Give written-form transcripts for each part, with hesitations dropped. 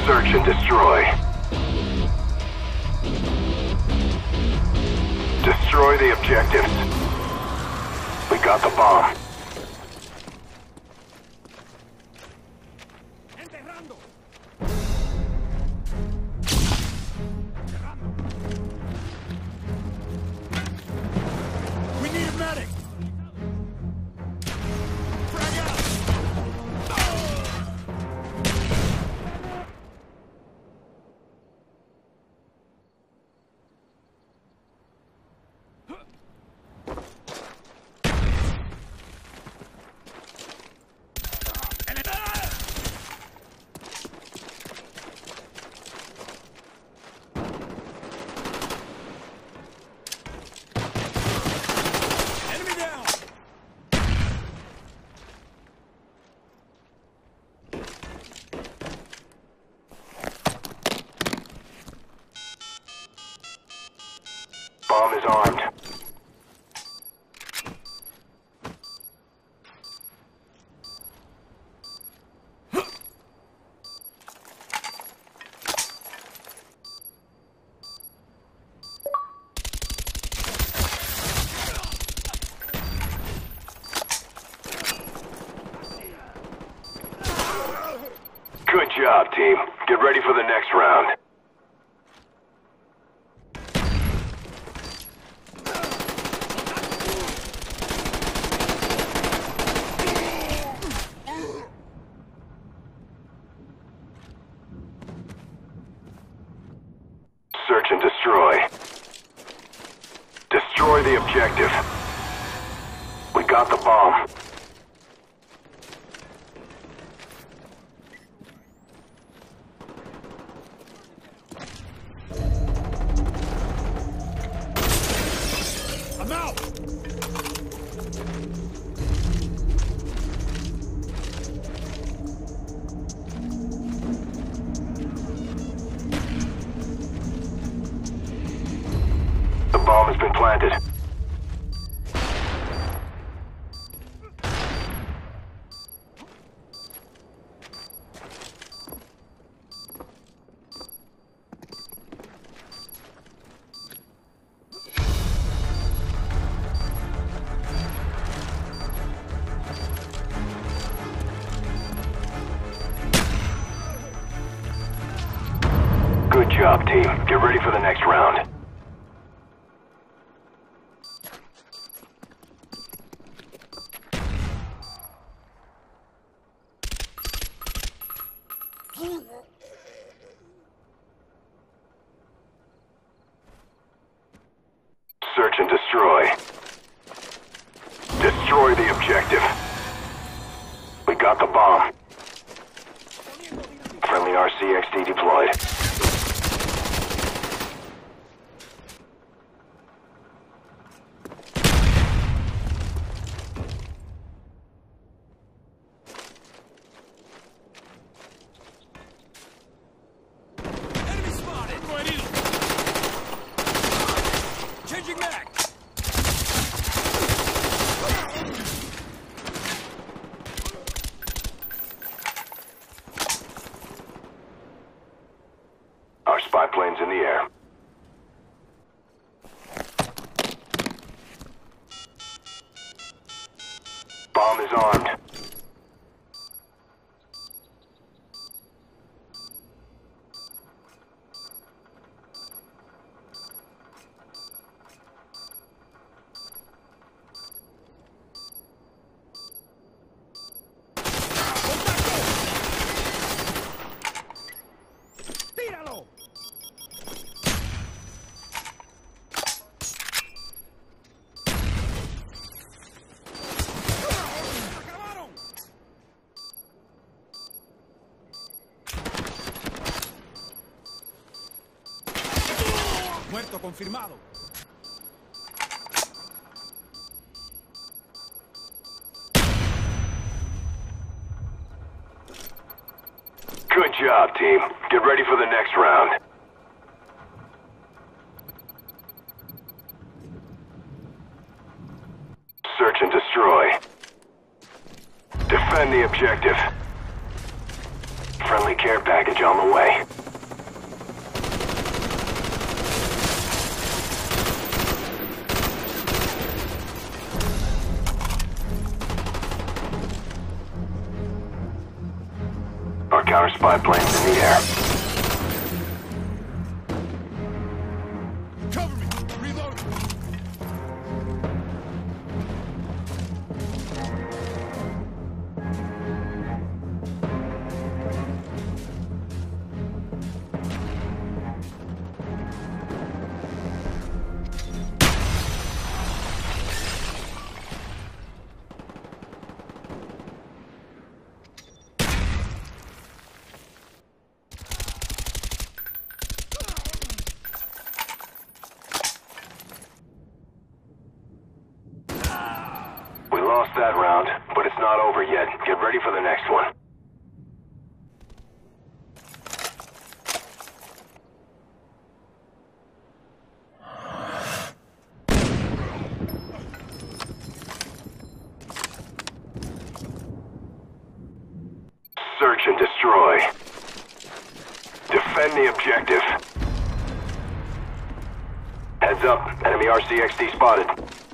Search and destroy. Destroy the objectives. We got the bomb. Enterrando. We need a medic. Frag out. Enemy down. Bomb is armed. Good job, team. Get ready for the next round. Search and destroy. Destroy the objective. We got the bomb. I'm out. The bomb has been planted. Good job, team. Get ready for the next round. Search and destroy. Destroy the objective. We got the bomb. Friendly RCXD deployed. Enemy spotted. Changing back. Our spy plane's in the air. Bomb is armed. Tíralo. Acabaron. Muerto confirmado. Good job, team. Get ready for the next round. Search and destroy. Defend the objective. Friendly care package on the way. Our counter spy plane's in the air. Cover me! Reloading! We lost that round, but it's not over yet. Get ready for the next one. Search and destroy. Defend the objective. Heads up, enemy RCXD spotted.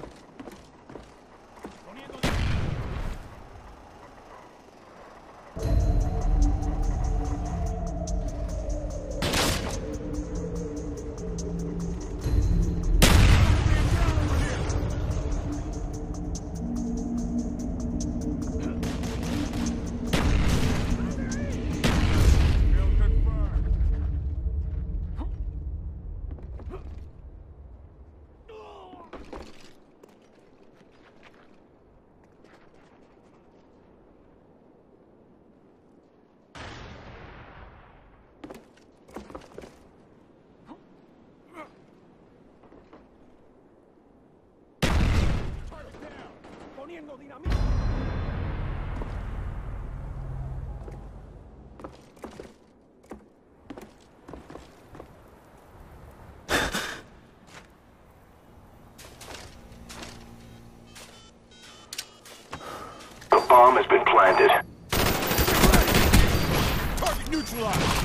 Poniendo dinamita. The bomb has been planted. Target neutralized!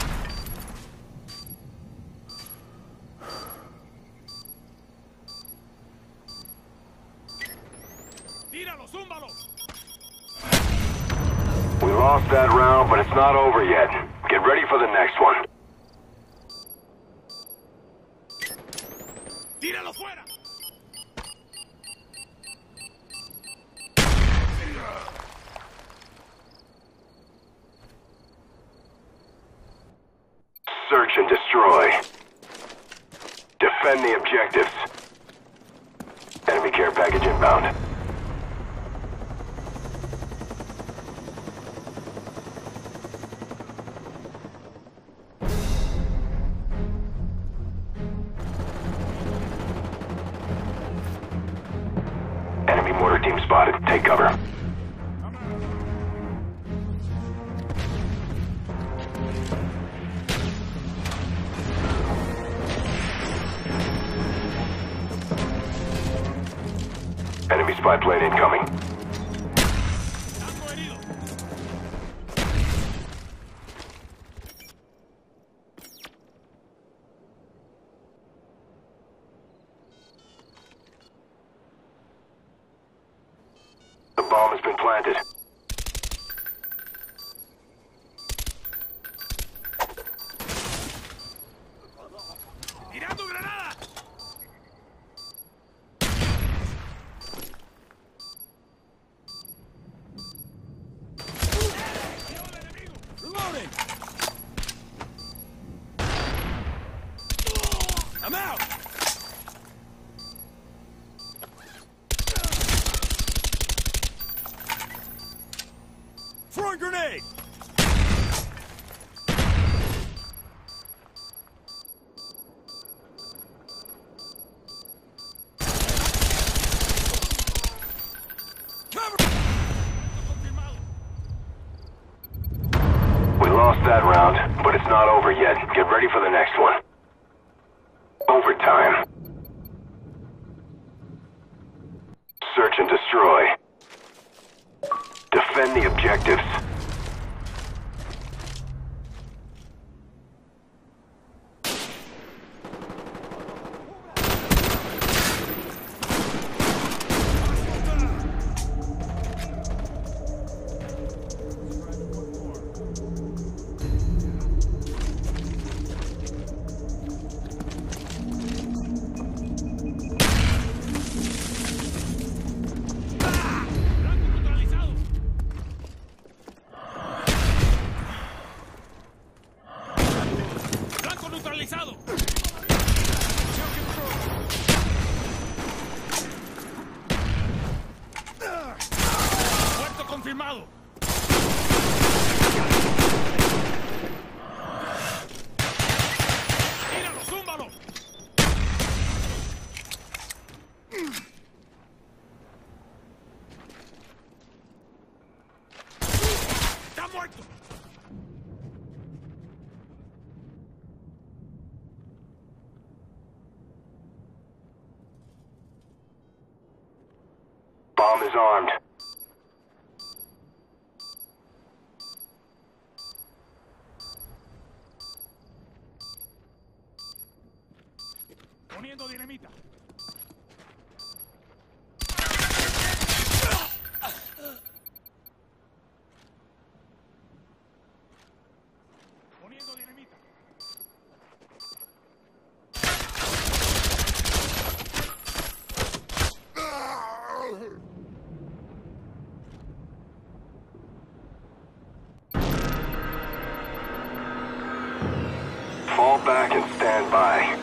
Tíralo, zúmbalo! We lost that round, but it's not over yet. Get ready for the next one. ¡Tíralo fuera! Search and destroy. Defend the objectives. Enemy care package inbound. Enemy mortar team spotted. Take cover. Enemy spy plane incoming. ¡Tango herido! The bomb has been planted. ¡Tirando granada! Reloading! I'm out! Throwing grenade! Cover! Confirmado. We lost that round, but it's not over yet. Get ready for the next one. Overtime. Search and destroy. Defend the objectives. Tíralo, zúmbalo. Está muerto. Bomb is armed. Poniendo dinamita. Poniendo dinamita. Fall back and stand by.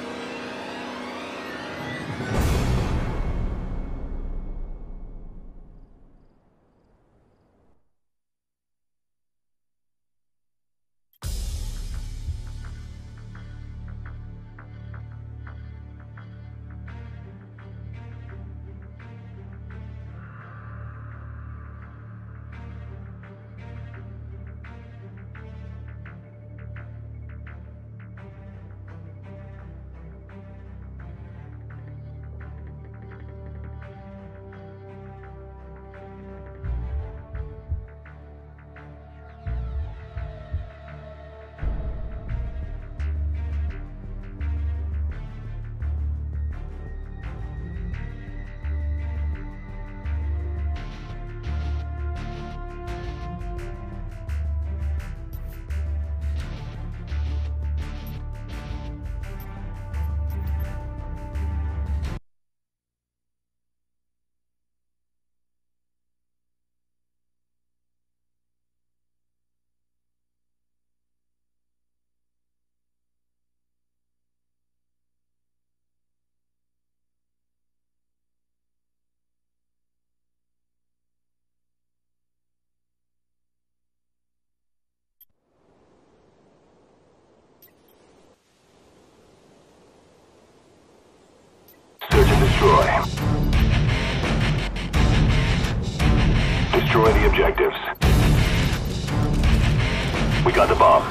Search and destroy. Destroy the objectives. We got the bomb.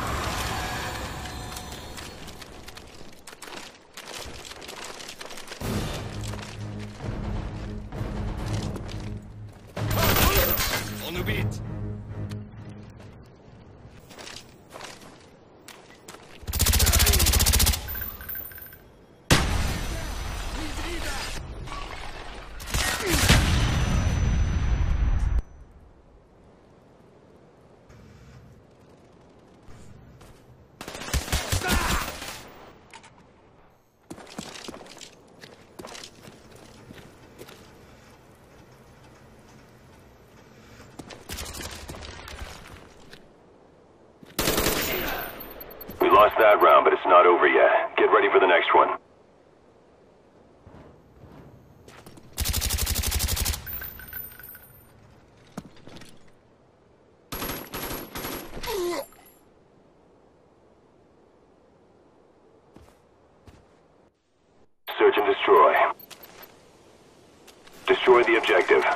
On the beat. We lost that round, but it's not over yet. Get ready for the next one. Search and destroy. Destroy the objective.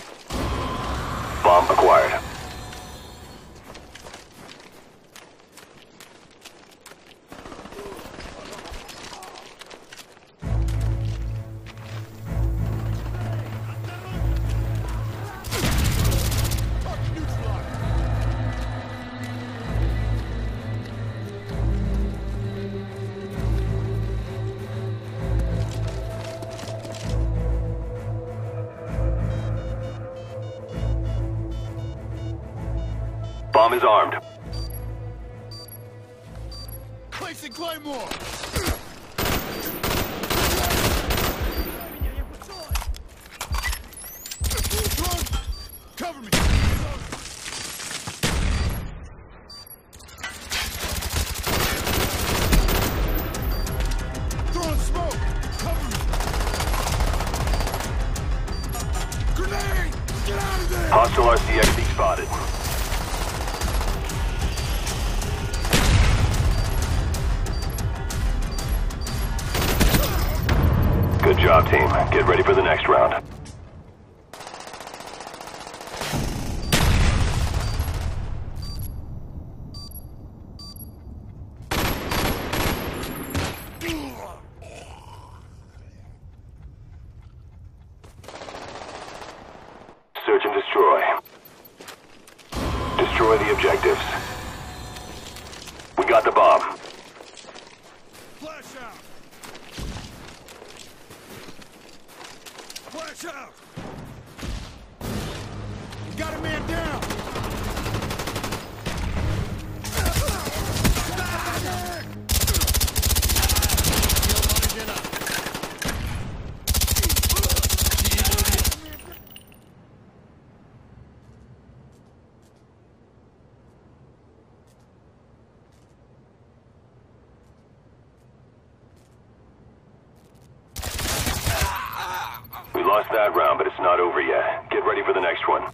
Bomb acquired. Bomb is armed. Placing Claymore! Cover me! Throwing smoke! Cover me! Grenade! Get out of there! Hostile RCXD spotted. team. Get ready for the next round. Search and destroy. Destroy the objectives. We got the bomb. Flash out! Flash out! Got a man down! We lost that round, but it's not over yet. Get ready for the next one.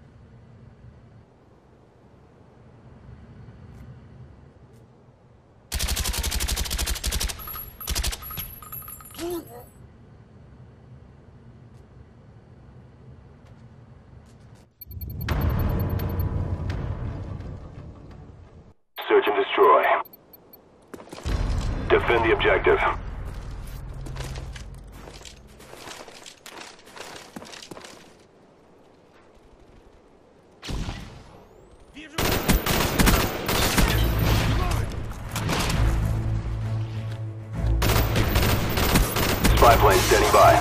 Search and destroy. Defend the objective. Spy plane standing by.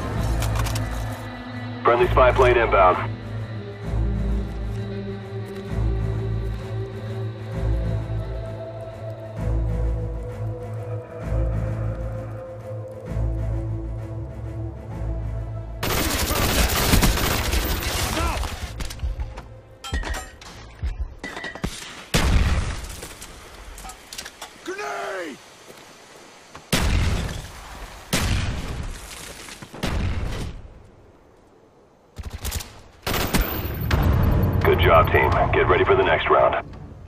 Friendly spy plane inbound. Grenade! Good job, team. Get ready for the next round.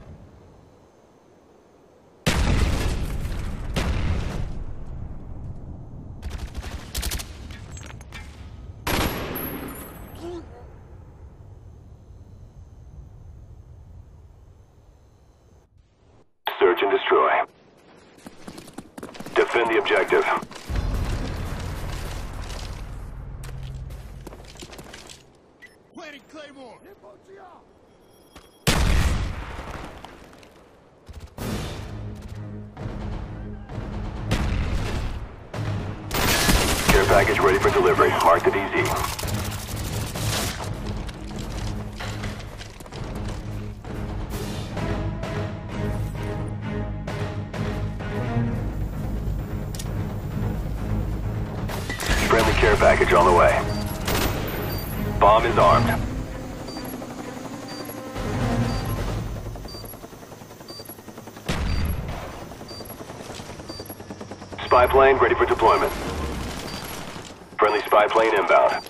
Search and destroy. Defend the objective. Planting Claymore! Care package ready for delivery. Mark the DZ. Friendly care package on the way. Bomb is armed. Spy plane ready for deployment. Friendly spy plane inbound.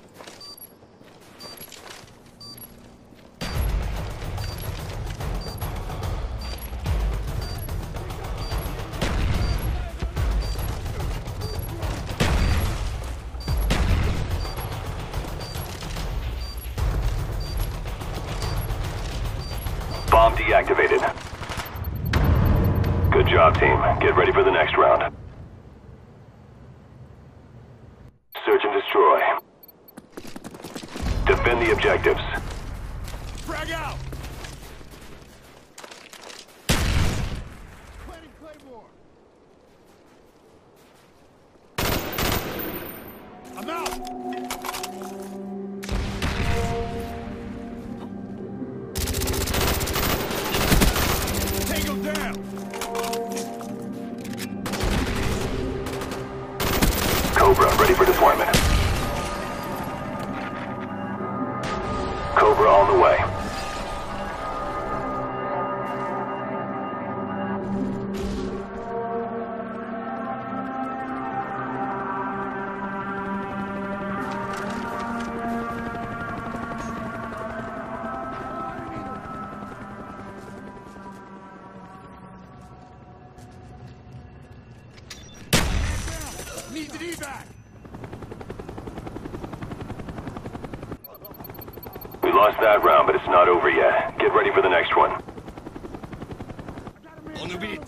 Bomb deactivated. Good job, team. Get ready for the next round. Search and destroy. Defend the objectives. Frag out! Planting Claymore! I'm out! Take him down! Cobra ready for deployment. Cobra on the way. Need an evac! lost that round, but it's not over yet. Get ready for the next one. Он убит.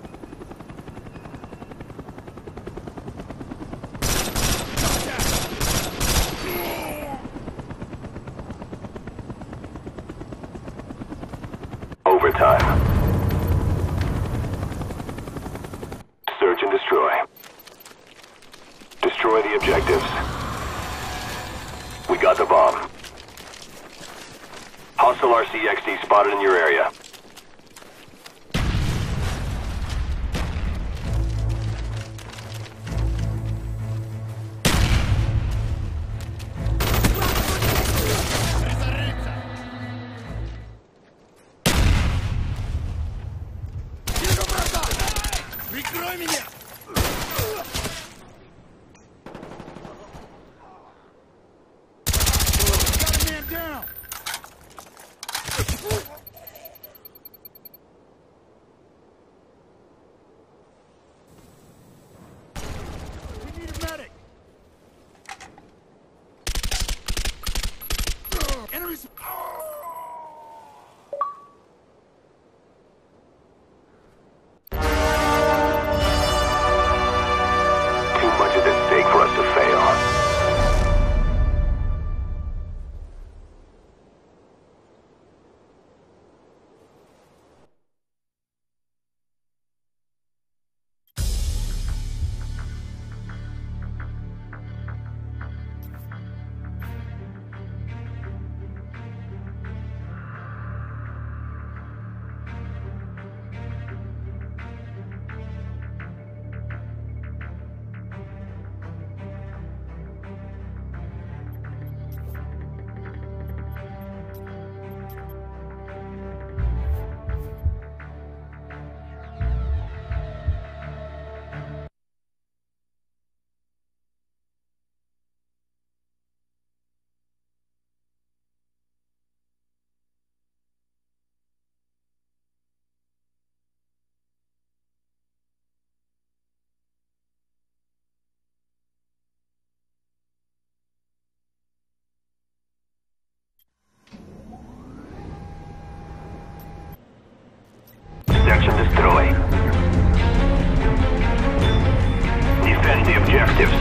Overtime. Search and destroy. Destroy the objectives. We got the bomb. Hostile RCXD spotted in your area. Прикрой меня! Got a man down! We need a medic! Enemies! Too much is at stake for us to fail. Search and destroy. Defend the objectives.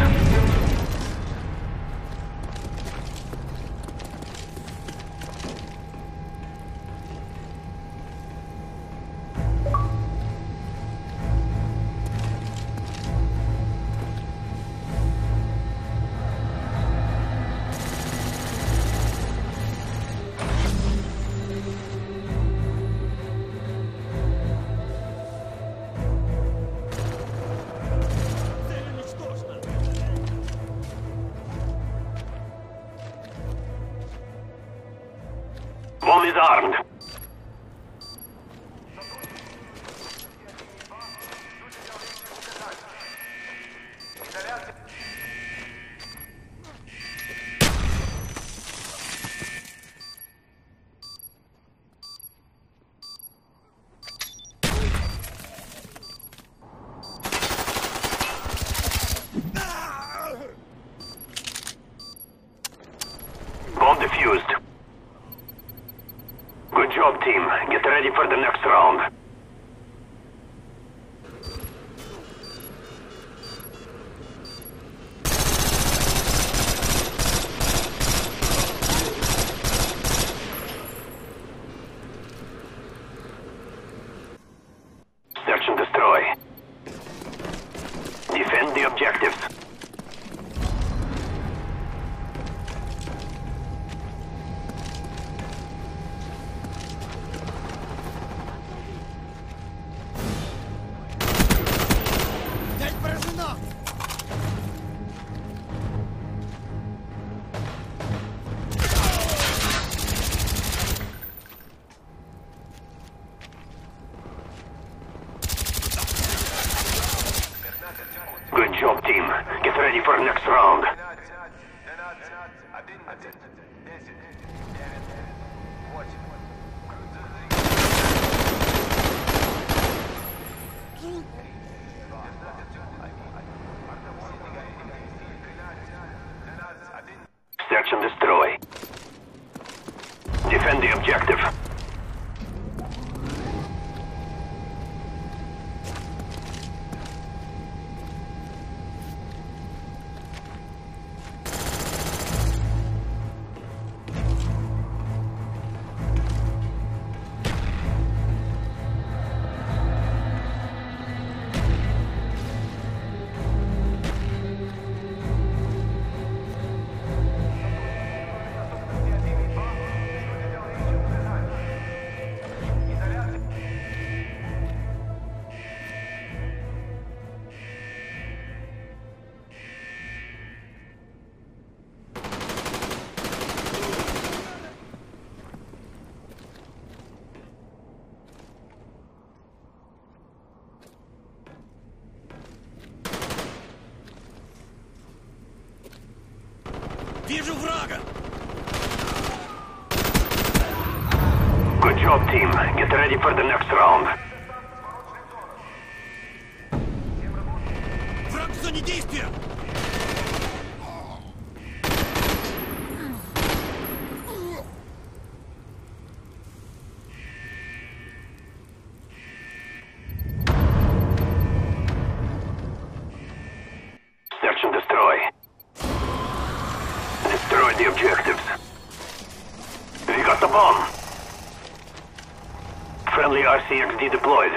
Bomb is armed. Bomb defused. Good job, team. Get ready for the next round. Search and destroy. Defend the objectives. Defend the objective. Вижу врага! Good job, team. Get ready for the next round. Враг в зоне действия! Search and destroy. Destroy the objectives. We got the bomb. Friendly RCXD deployed.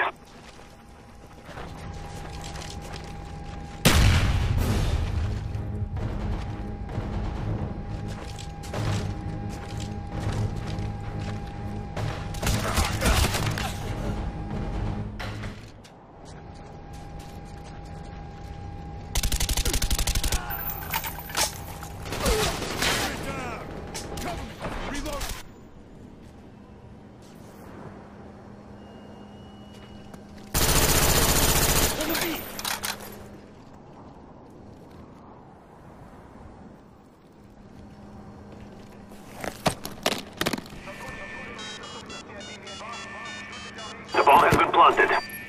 The bomb has been planted.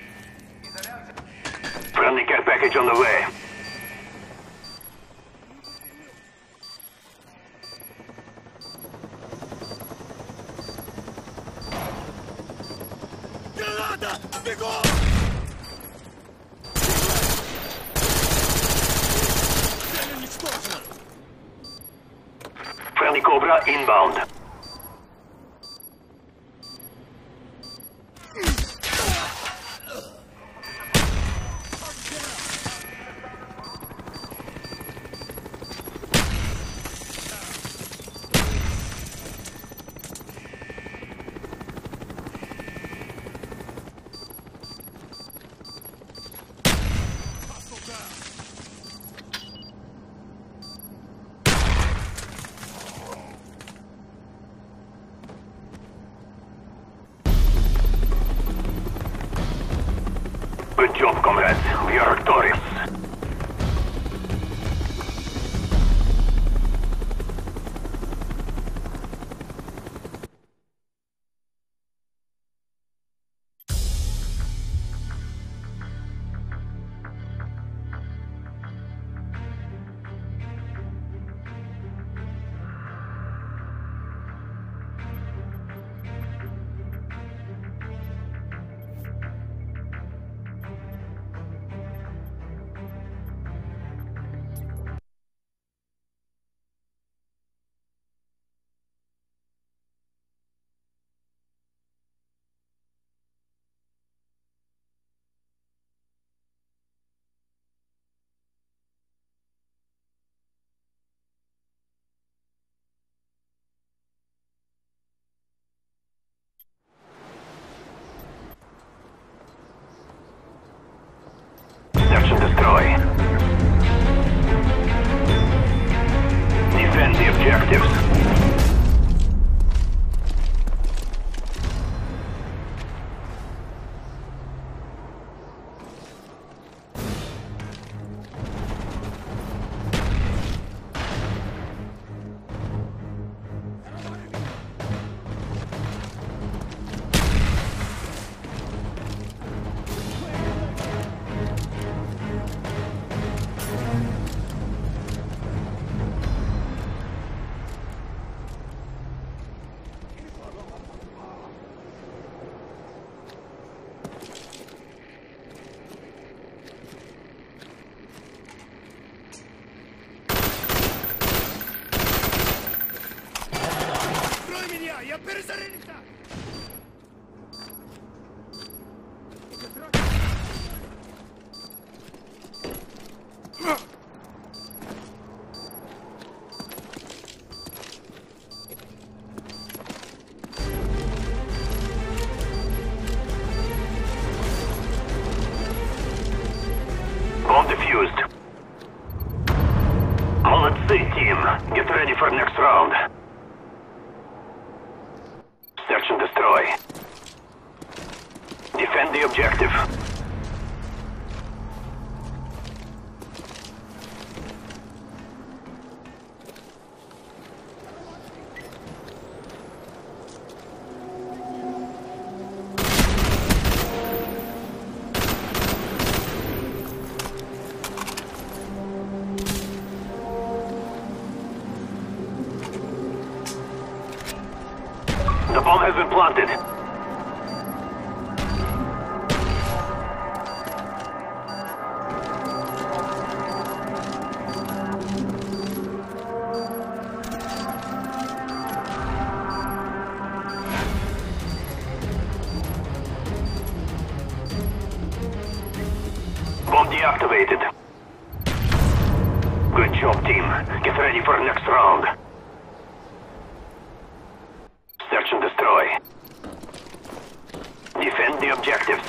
Friendly care package on the way. Граната! Бегом! Цель уничтожена! Friendly Cobra inbound. Good job, comrades. We are victorious. Search and destroy. Defend the objectives. Bomb defused. Молодцы, team. Get ready for next round. Search and destroy. Defend the objective. The bomb has been planted. Bomb deactivated. Good job, team. Get ready for next round. Search and destroy. Defend the objectives.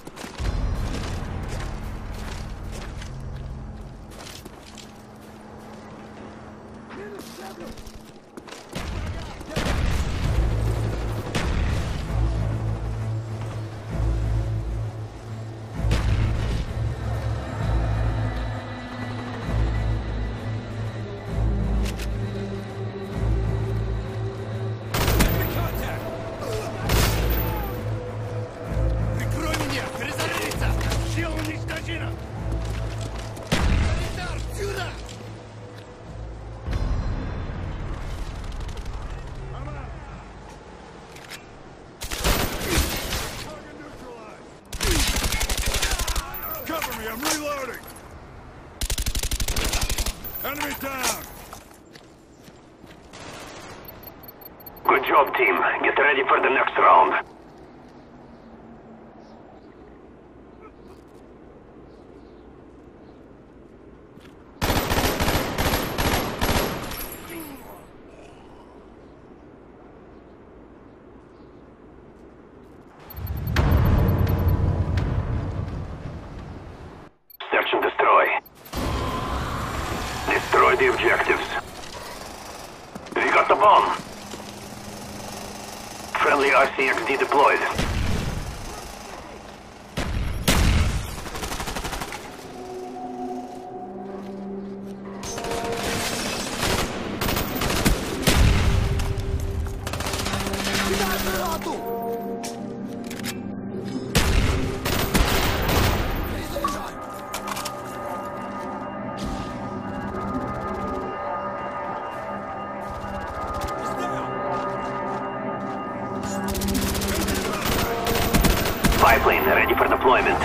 Прикрой меня! Перезарядиться! Сила уничтожена! Солидар, сюда! Cover me, I'm reloading! Enemy down! Good job, team. Get ready for the next round. Search and destroy. Destroy the objectives. We got the bomb. Friendly RCXD deployed. Biplane ready for deployment.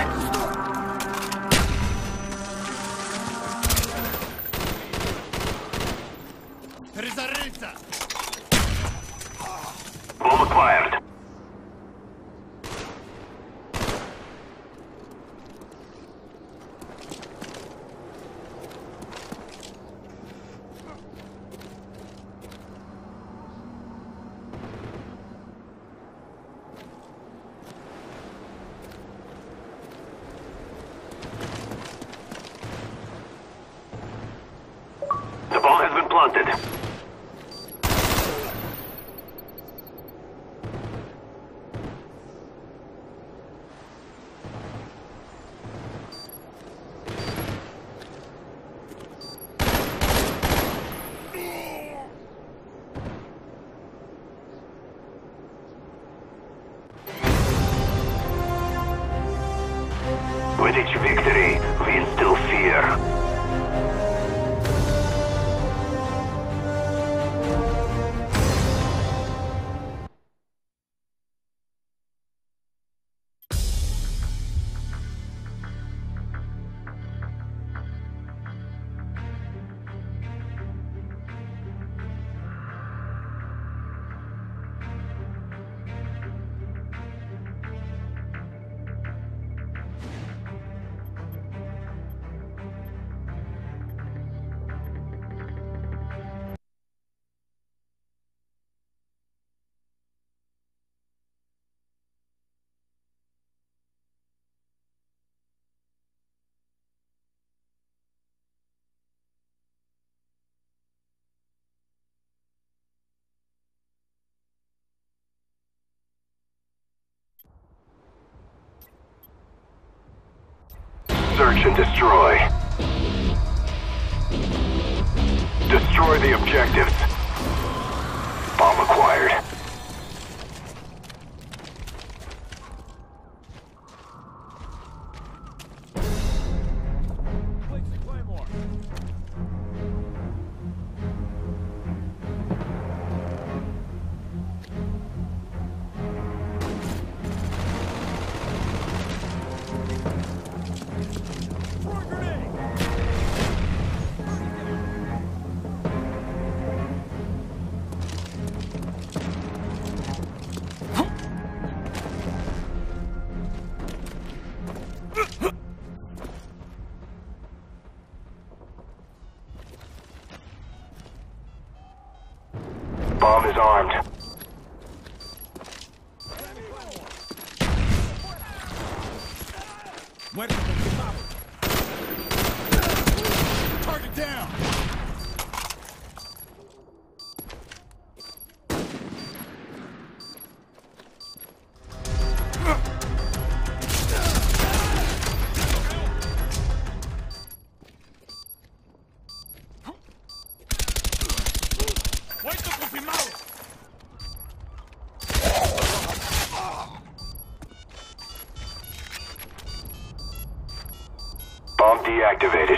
Перезарядиться! Bomb acquired. The bomb has been planted. With each victory, we instill fear. Search and destroy. Destroy the objectives. Bomb acquired. Bomb is armed. Target down! ¡Muerto confirmado! Bomb deactivated.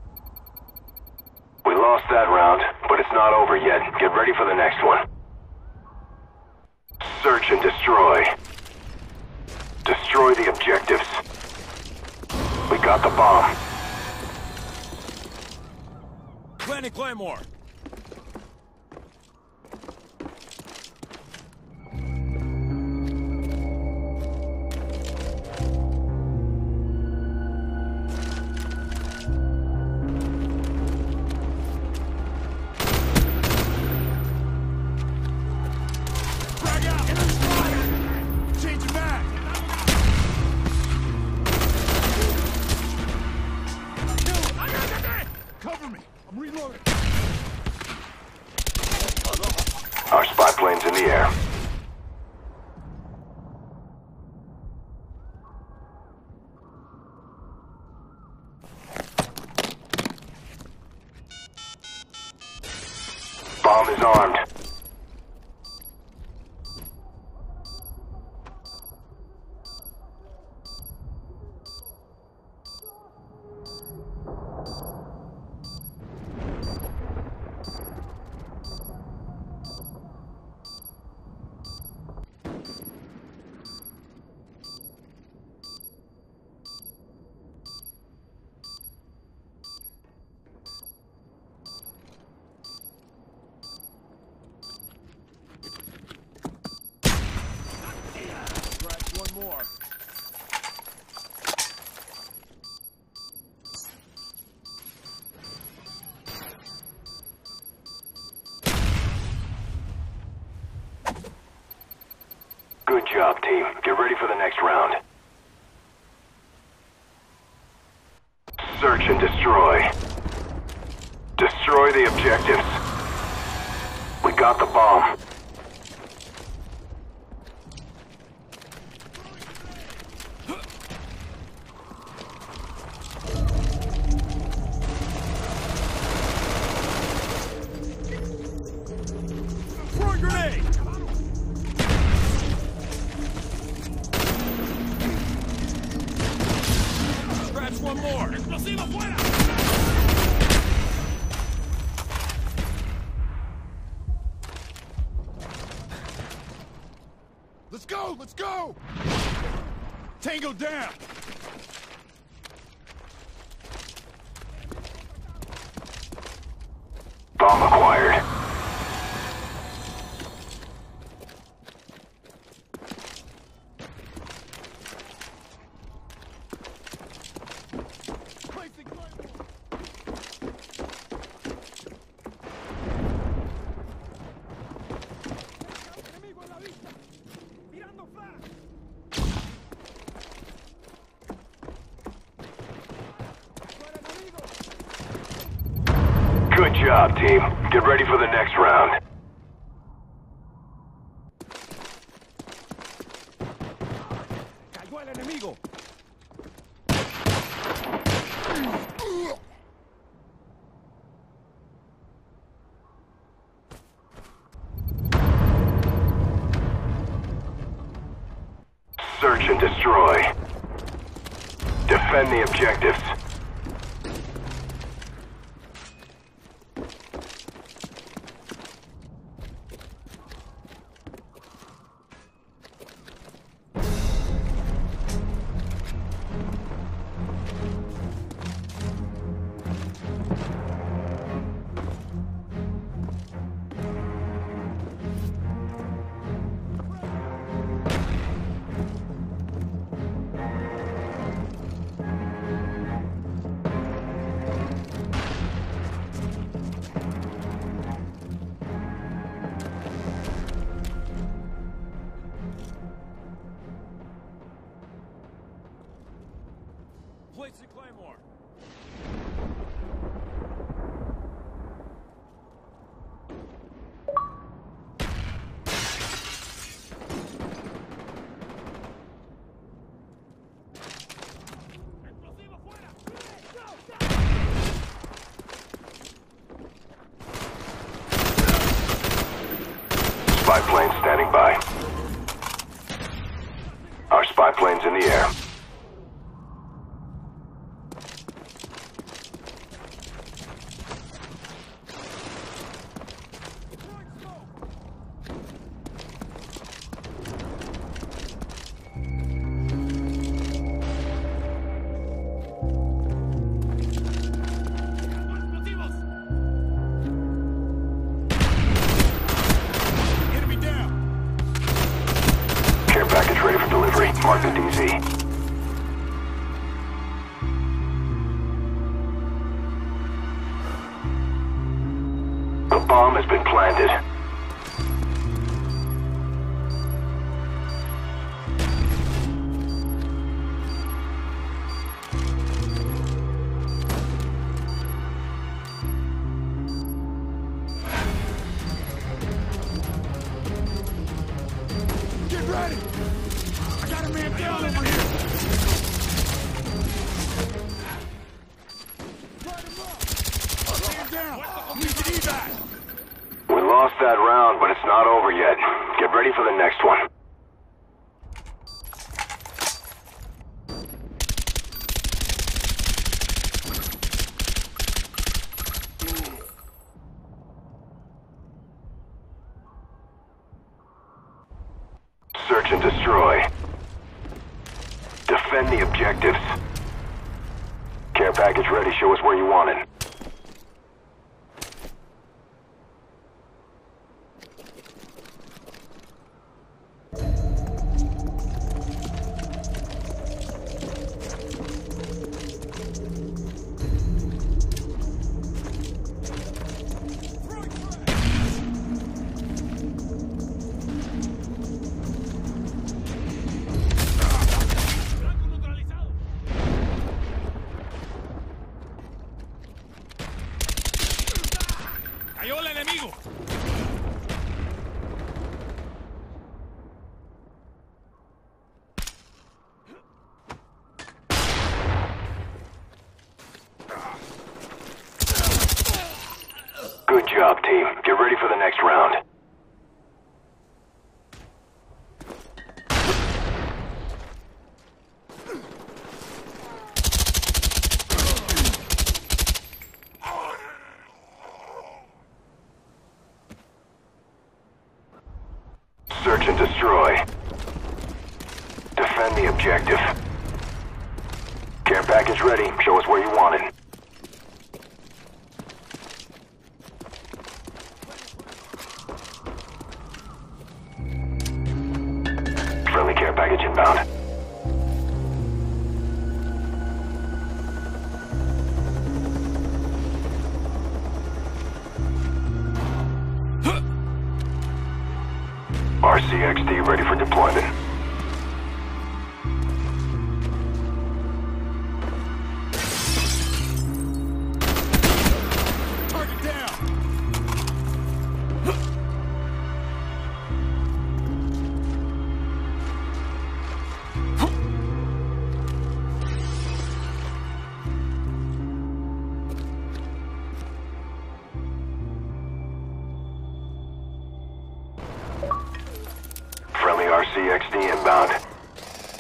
We lost that round, but it's not over yet. Get ready for the next one. Search and destroy. Destroy the objectives. We got the bomb. Planting Claymore! Cover me! I'm reloading! Our spy plane's in the air. Bomb is armed. More. Good job, team. Get ready for the next round. Search and destroy. Destroy the objectives. We got the bomb. Throw a grenade! Scratch one more! Explosivo fuera! Let's go! Let's go! Tango down! Bomb acquired. Placing Claymore! Enemigo en la vista! Tirando flash! Good job, team. Get ready for the next round. ¡Cayó el enemigo! Search and destroy. Defend the objectives. Place the Claymore. Explosivo fuera. Spy plane standing by. Our spy plane's in the air. Enemy down. Care package ready for delivery. Mark the DZ. The bomb has been planted. Get ready. I got a man down over here. Light him up. Man down. Need an evac. We lost that round, but it's not over yet. Get ready for the next one. Search and destroy. Defend the objectives. Care package ready. Show us where you want it. Blanco neutralizado. Cayó el enemigo. Good job, team. Get ready for the next round. Search and destroy. Defend the objective. Care package ready. Show us where you want it. Friendly care package inbound. RCXD ready for deployment. Target down. Friendly RCXD inbound.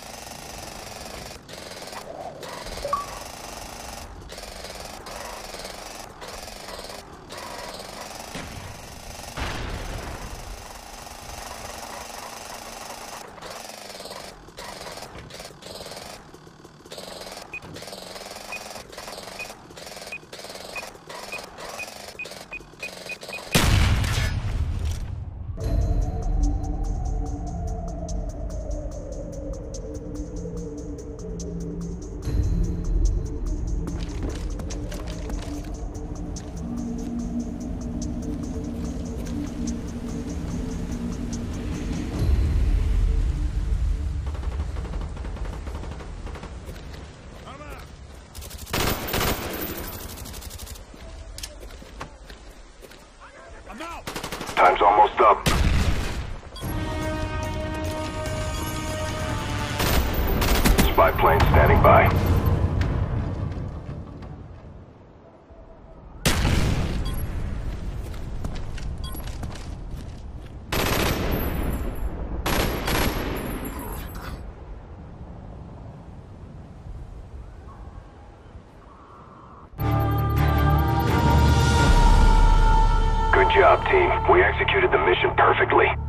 Spy plane standing by. Good job, team. We executed the mission perfectly.